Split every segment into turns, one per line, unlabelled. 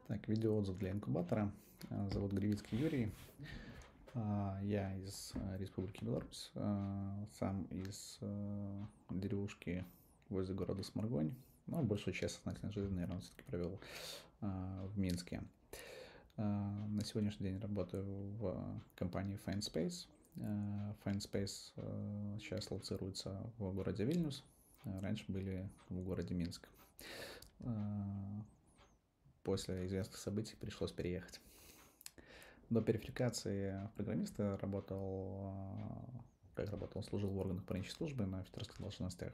Так, видеоотзыв для инкубатора. Зовут Гривицкий Юрий. Я из Республики Беларусь, сам из деревушки возле города Сморгонь. Но большую часть сознательной жизни, наверное, все-таки провел в Минске. На сегодняшний день работаю в компании FineSpace. FineSpace сейчас лоцируется в городе Вильнюс. Раньше были в городе Минск. После известных событий пришлось переехать. До переквалификации программиста служил в органах пограничной службы на офицерских должностях.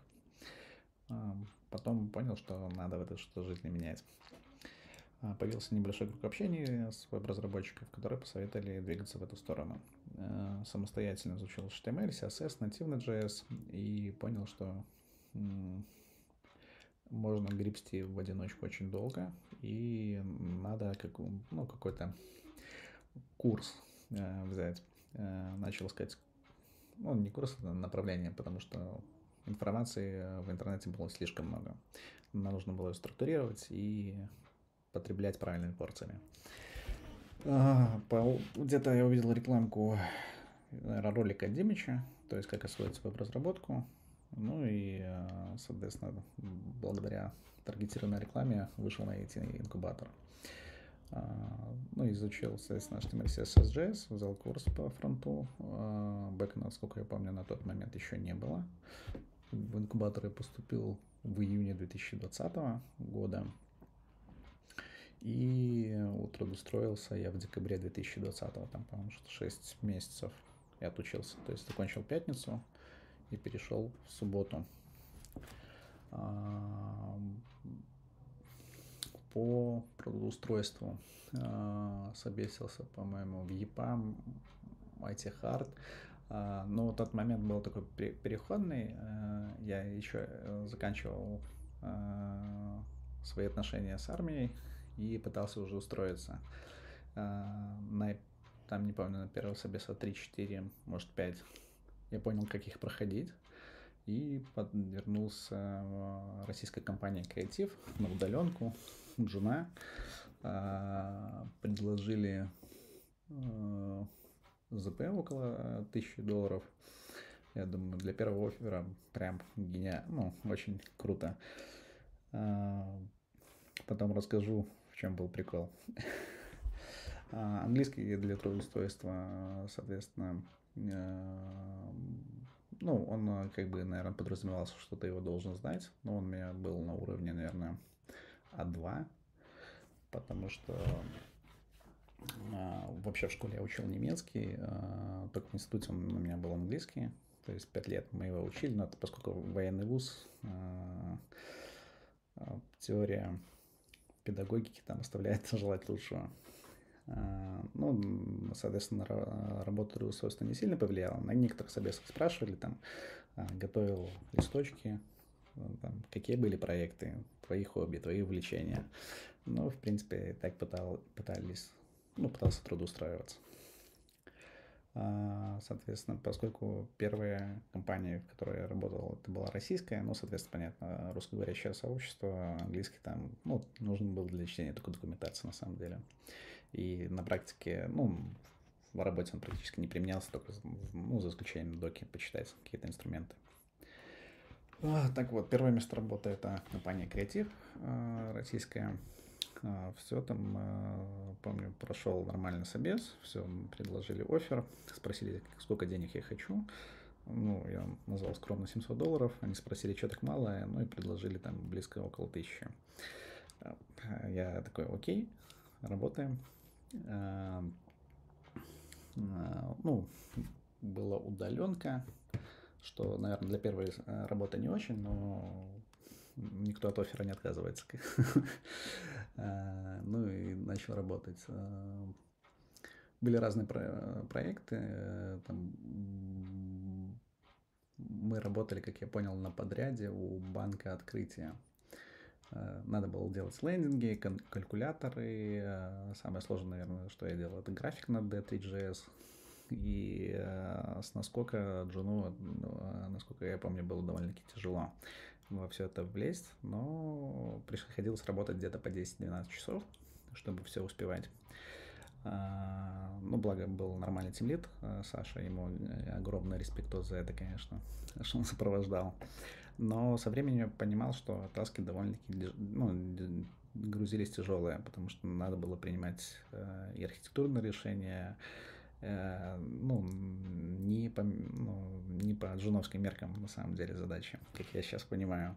Потом понял, что надо в этой жизни менять. Появился небольшой круг общения с веб-разработчиков, которые посоветовали двигаться в эту сторону. Самостоятельно изучил HTML, CSS, нативный JS и понял, что можно гребсти в одиночку очень долго, и надо какой-то курс взять. Начал искать, не курс, а направление, потому что информации в интернете было слишком много. Нам нужно было ее структурировать и потреблять правильными порциями. Где-то я увидел рекламку, ролика Димича, то есть как освоить веб-разработку. Соответственно, благодаря таргетированной рекламе вышел на эти инкубатор. Изучил, соответственно, HTML, CSS, JS, взял курс по фронту. Бэка, насколько я помню, на тот момент еще не было. В инкубатор я поступил в июне 2020 года. И трудоустроился я в декабре 2020, там, по-моему, 6 месяцев я отучился. То есть закончил пятницу и перешел в субботу. По трудоустройству собесился, по-моему, в EPAM, IT Hard. Но тот момент был такой переходный. Я еще заканчивал свои отношения с армией и пытался уже устроиться. Там, не помню, на первого собеса 3-4, может 5. Я понял, как их проходить. И подвернулся российской компании Креатив на удаленку, Джуна. Предложили ЗП около $1000. Я думаю, для первого оффера прям гениально, очень круто. Потом расскажу, в чем был прикол. Английский для трудоустройства, соответственно, он наверное, подразумевался, что ты его должен знать, но он у меня был на уровне, наверное, А2, потому что вообще в школе я учил немецкий, только в институте он у меня был английский, то есть 5 лет мы его учили, но это поскольку военный вуз, теория педагогики там оставляет желать лучшего. Соответственно, работа трудоустройства не сильно повлияла. На некоторых собесах спрашивали, готовил листочки, какие были проекты, твои хобби, твои увлечения. В принципе, так пытался трудоустраиваться. Соответственно, поскольку первая компания, в которой я работал, это была российская, соответственно, понятно, русскоговорящее сообщество, английский там, нужен был для чтения только документации на самом деле. И на практике, в работе он практически не применялся, только, за исключением доки, почитать какие-то инструменты. Так вот, первое место работы — это компания Креатив, российская. Все там, помню, прошел нормальный собес, все, предложили оффер, спросили, сколько денег я хочу. Я назвал скромно $700, они спросили, что так мало, и предложили там близко около 1000. Я такой, окей, работаем. Была удаленка, что, наверное, для первой работы не очень, но никто от оффера не отказывается. И начал работать. Были разные проекты. Мы работали, как я понял, на подряде у банка Открытия. Надо было делать лендинги, калькуляторы. Самое сложное, наверное, что я делал, это график на D3.js. И с наскока Джуну, насколько я помню, было довольно-таки тяжело во все это влезть, но приходилось работать где-то по 10-12 часов, чтобы все успевать. Ну, благо был нормальный тимлид Саша, ему огромный респектоз за это, конечно, что он сопровождал. Но со временем я понимал, что таски довольно-таки грузились тяжелые, потому что надо было принимать и архитектурные решения, не по джуновским меркам, на самом деле, задачи, как я сейчас понимаю.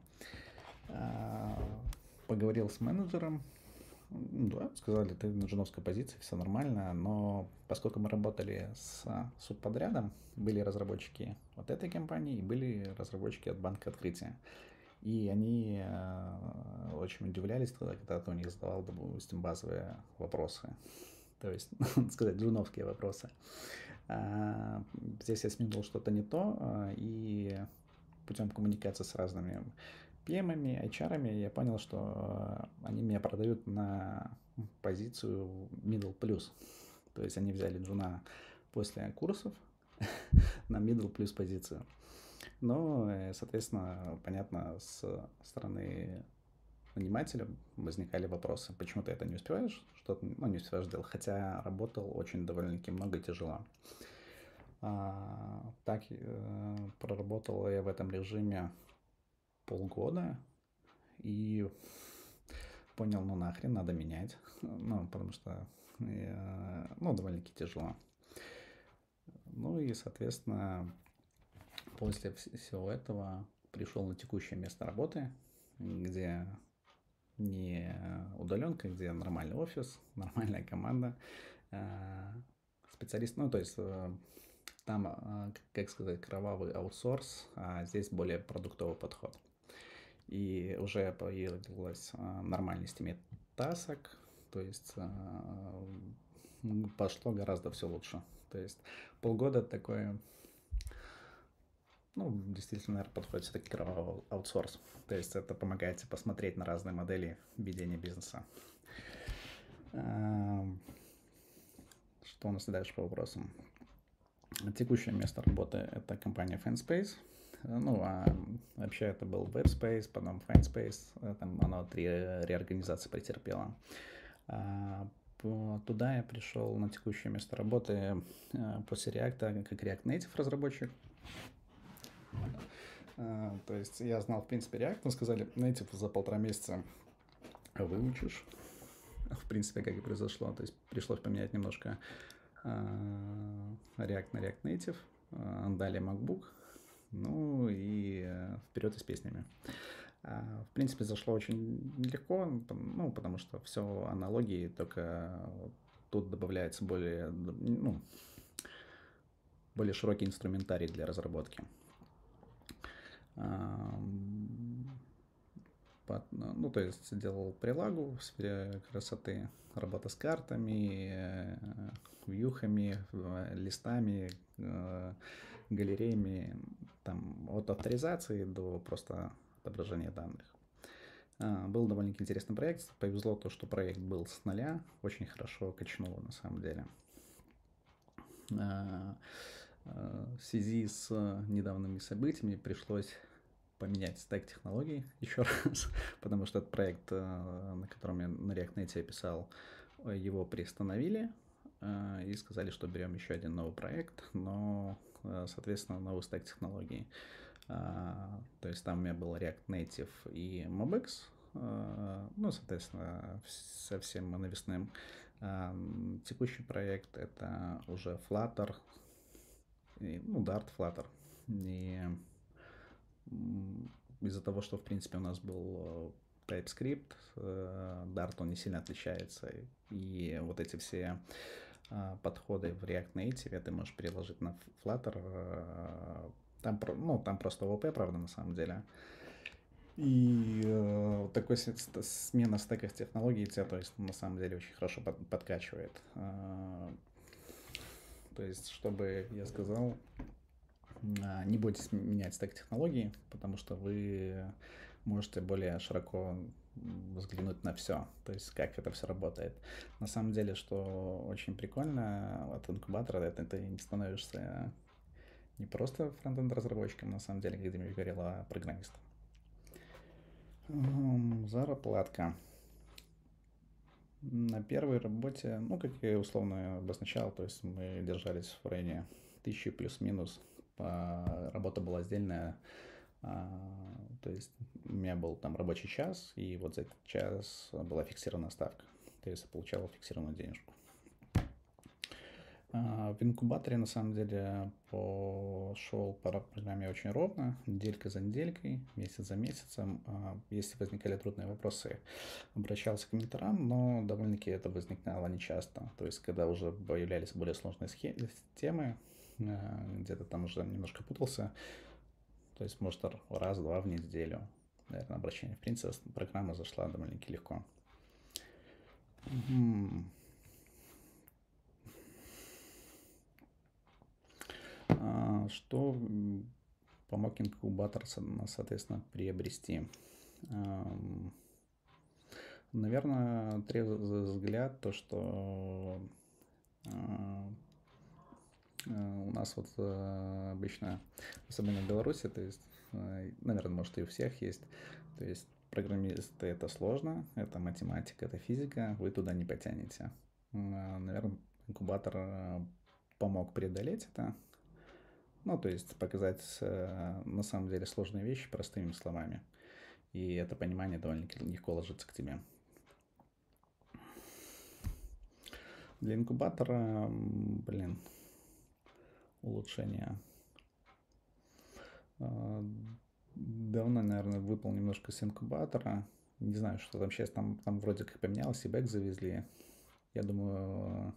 Поговорил с менеджером, да, сказали, ты на джуновской позиции, все нормально, но поскольку мы работали с субподрядом, были разработчики от этой компании и были разработчики от Банка Открытия. И они очень удивлялись, когда ты у них задавал, допустим, базовые вопросы. То есть, сказать, джуновские вопросы. Здесь я сменил что-то не то, и путем коммуникации с разными PM-ами, HR-ами я понял, что они меня продают на позицию middle plus. То есть они взяли джуна после курсов на middle plus позицию. Но, соответственно, понятно, с стороны нанимателя возникали вопросы, почему ты это не успеваешь, что-то не успеваешь делать, хотя работал очень довольно-таки много и тяжело. Так проработал я в этом режиме полгода и понял, ну нахрен, надо менять, потому что, довольно-таки тяжело. Ну и, соответственно, после всего этого пришел на текущее место работы, где не удаленка, где нормальный офис, нормальная команда, специалист, то есть там, как сказать, кровавый аутсорс, а здесь более продуктовый подход. И уже появилась нормальный стимет тасок, то есть пошло гораздо все лучше. То есть полгода такое, действительно, наверное, подходит все-таки кровавый аутсорс. То есть это помогает посмотреть на разные модели ведения бизнеса. Что у нас дальше по вопросам? Текущее место работы – это компания Fanspace. Вообще это был WebSpace, потом Fanspace. Там оно 3 реорганизации претерпело. Туда я пришел на текущее место работы после React как React Native разработчик. То есть я знал, в принципе, React, но сказали, Native за 1,5 месяца выучишь. В принципе, как и произошло. То есть пришлось поменять немножко React на React Native, дали MacBook, и вперед и с песнями. В принципе, зашло очень легко, потому что все аналогии, только тут добавляется более широкий инструментарий для разработки. То есть делал прилагу в сфере красоты, работа с картами, вьюхами, листами, галереями, там от авторизации до просто отображения данных. Был довольно-таки интересный проект. Повезло то, что проект был с нуля, очень хорошо качнуло на самом деле. В связи с недавними событиями пришлось поменять стек технологий еще раз, потому что этот проект, на котором я на React Native писал, его приостановили и сказали, что берем еще один новый проект, но, соответственно, новый стек технологий. То есть там у меня был React Native и MobX, соответственно, совсем навесным. Текущий проект это уже Flutter, Dart, Flutter. И из-за того, что, в принципе, у нас был TypeScript, Dart, он не сильно отличается, и вот эти все подходы в React Native ты можешь переложить на Flutter. Там просто ООП, правда, на самом деле. И такой смена стеков технологий тебя, то есть, на самом деле, очень хорошо подкачивает. То есть, чтобы я сказал, не бойтесь менять стек технологий, потому что вы можете более широко взглянуть на все, то есть как это все работает. На самом деле, что очень прикольно от инкубатора, ты не становишься не просто фронтенд разработчиком, на самом деле, как Дмитрий говорил, а программистом. Зарплатка. На первой работе, ну, как я условно обозначал, то есть мы держались в районе 1000 плюс-минус. Работа была сдельная, то есть у меня был там рабочий час, и вот за этот час была фиксированная ставка. То есть я получал фиксированную денежку. В инкубаторе, на самом деле, пошел по программе очень ровно, неделька за неделькой, месяц за месяцем. Если возникали трудные вопросы, обращался к менторам, но довольно-таки это возникало нечасто. То есть, когда уже появлялись более сложные темы, где-то там уже немножко путался, то есть, может, раз-два в неделю, наверное, обращение. В принципе, программа зашла довольно-таки легко. Что помог инкубатор, соответственно, приобрести? Наверное, трезвый взгляд, то, что у нас вот обычно, особенно в Беларуси, то есть, наверное, может и у всех есть, то есть программисты это сложно, это математика, это физика, вы туда не потянете. Наверное, инкубатор помог преодолеть это, ну, то есть показать на самом деле сложные вещи простыми словами. И это понимание довольно легко ложится к тебе. Для инкубатора, улучшение. Давно, наверное, выпал немножко с инкубатора. Не знаю, что там сейчас. Там вроде как поменялось, и бэк завезли. Я думаю,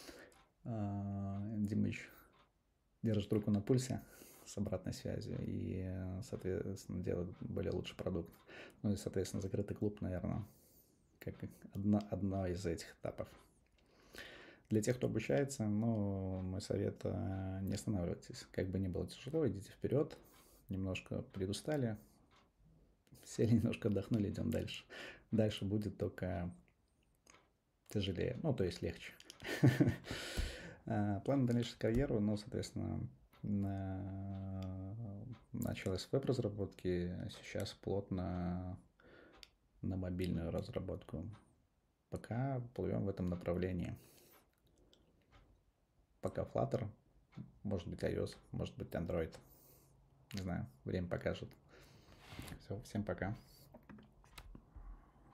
Димыч держит руку на пульсе с обратной связью и, соответственно, делает более лучший продукт. Ну и, соответственно, закрытый клуб, наверное, как одно из этих этапов. Для тех, кто обучается, ну, мой совет, не останавливайтесь. Как бы ни было тяжело, идите вперед, немножко предустали, сели, немножко отдохнули, идем дальше. Дальше будет только тяжелее, ну, то есть легче. План дальнейшей карьеры, ну, соответственно, началось с веб-разработки, сейчас плотно на мобильную разработку. Пока плывем в этом направлении. Пока Flutter, может быть iOS, может быть Android. Не знаю, время покажет. Все, всем пока.